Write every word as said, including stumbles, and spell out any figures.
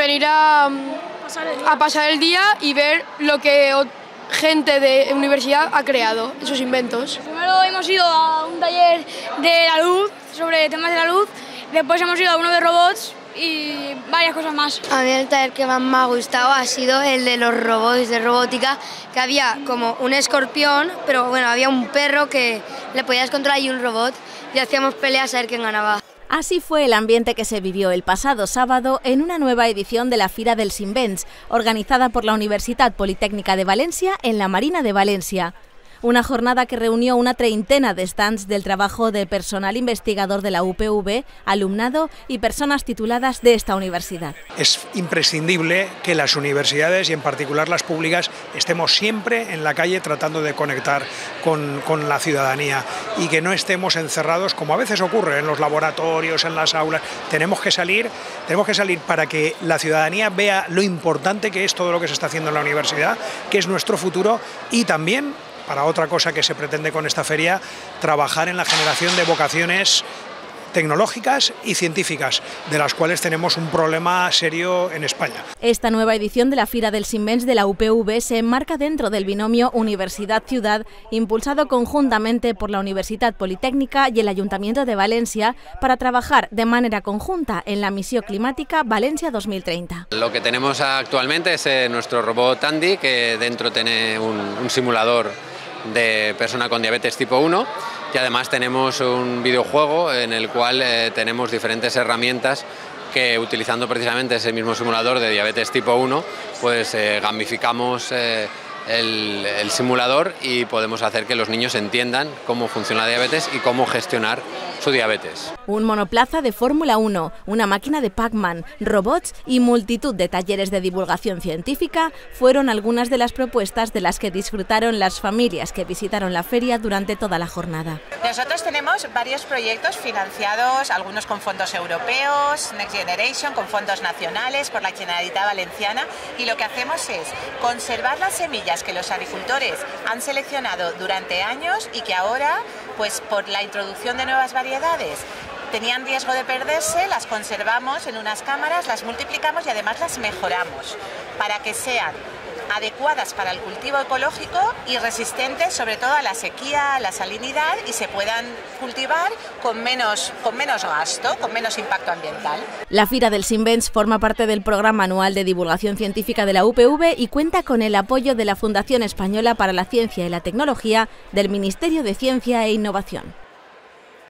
venir a, a pasar el día y ver lo que gente de universidad ha creado, esos inventos. Primero hemos ido a un taller de la luz, sobre temas de la luz, después hemos ido a uno de robots y varias cosas más. A mí el taller que más me ha gustado ha sido el de los robots de robótica, que había como un escorpión, pero bueno, había un perro que le podías controlar y un robot, y hacíamos peleas a ver quién ganaba. Así fue el ambiente que se vivió el pasado sábado en una nueva edición de la Fira dels Invents, organizada por la Universitat Politécnica de Valencia en la Marina de Valencia. Una jornada que reunió una treintena de stands del trabajo del personal investigador de la U P V, alumnado y personas tituladas de esta universidad. Es imprescindible que las universidades, y en particular las públicas, estemos siempre en la calle tratando de conectar con, con la ciudadanía y que no estemos encerrados, como a veces ocurre en los laboratorios, en las aulas. Tenemos que salir, tenemos que salir para que la ciudadanía vea lo importante que es todo lo que se está haciendo en la universidad, que es nuestro futuro, y también, para otra cosa que se pretende con esta feria, trabajar en la generación de vocaciones tecnológicas y científicas, de las cuales tenemos un problema serio en España. Esta nueva edición de la Fira dels Invents de la U P V se enmarca dentro del binomio Universidad-Ciudad, impulsado conjuntamente por la Universitat Politécnica y el Ayuntamiento de Valencia para trabajar de manera conjunta en la misión climática Valencia dos mil treinta. Lo que tenemos actualmente es eh, nuestro robot Andy, que dentro tiene un, un simulador de persona con diabetes tipo uno, y además tenemos un videojuego en el cual eh, tenemos diferentes herramientas que, utilizando precisamente ese mismo simulador de diabetes tipo uno, pues eh, gamificamos eh, el, el simulador y podemos hacer que los niños entiendan cómo funciona la diabetes y cómo gestionar su diabetes. Un monoplaza de Fórmula uno, una máquina de Pac-Man, robots y multitud de talleres de divulgación científica fueron algunas de las propuestas de las que disfrutaron las familias que visitaron la feria durante toda la jornada. Nosotros tenemos varios proyectos financiados, algunos con fondos europeos, Next Generation, con fondos nacionales por la Generalitat Valenciana, y lo que hacemos es conservar las semillas que los agricultores han seleccionado durante años y que ahora, pues por la introducción de nuevas variedades, tenían riesgo de perderse, las conservamos en unas cámaras, las multiplicamos y además las mejoramos para que sean adecuadas para el cultivo ecológico y resistentes sobre todo a la sequía, a la salinidad, y se puedan cultivar con menos, con menos gasto, con menos impacto ambiental. La Fira dels Invents forma parte del programa anual de divulgación científica de la U P V y cuenta con el apoyo de la Fundación Española para la Ciencia y la Tecnología del Ministerio de Ciencia e Innovación.